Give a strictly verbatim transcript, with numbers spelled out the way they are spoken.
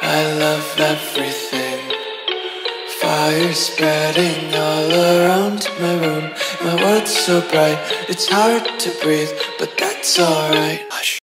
I love everything. Fire spreading all around my room. My world's so bright, it's hard to breathe, but that's alright. Hush.